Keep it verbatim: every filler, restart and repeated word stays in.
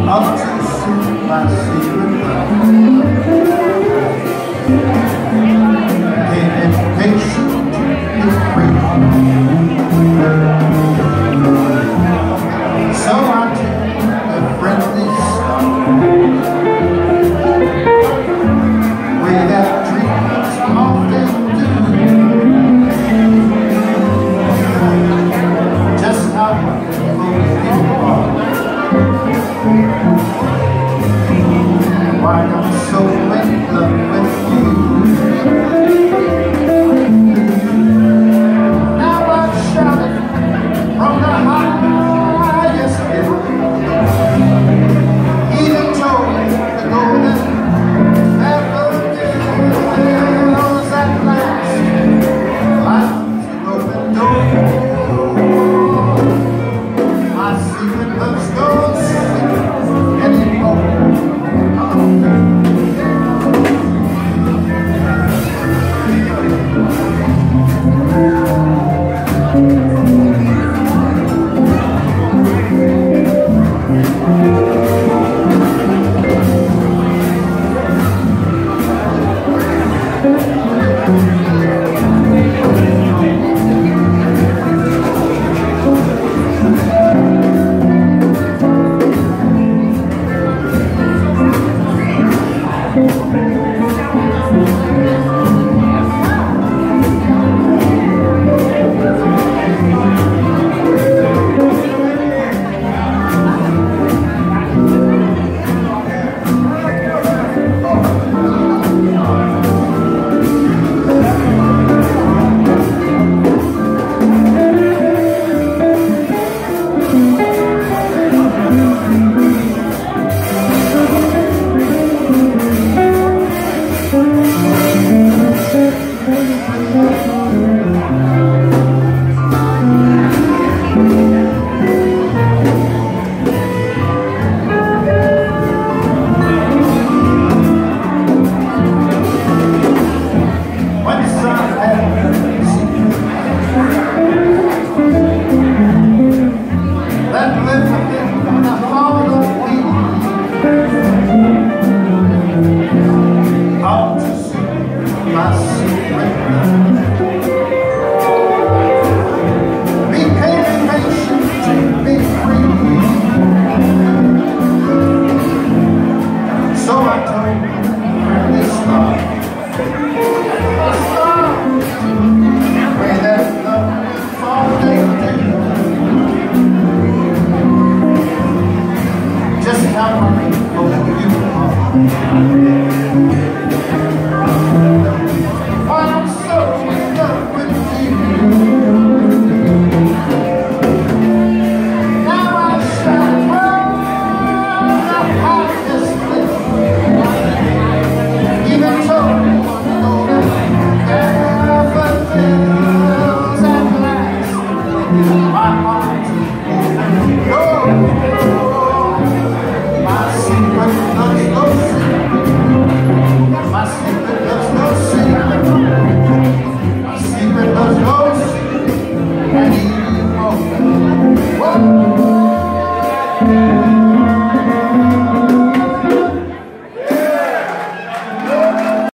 Up to see my secret love. Ain't impatient to be free. So I take a friendly stop, way that dreams often do. Just how wonderful you are. Why I'm so in love with you. Now I shout it from the highest hill, even told the golden daffodils at last finds an open door. My secret love's gone sick anymore. Just how wonderful you are.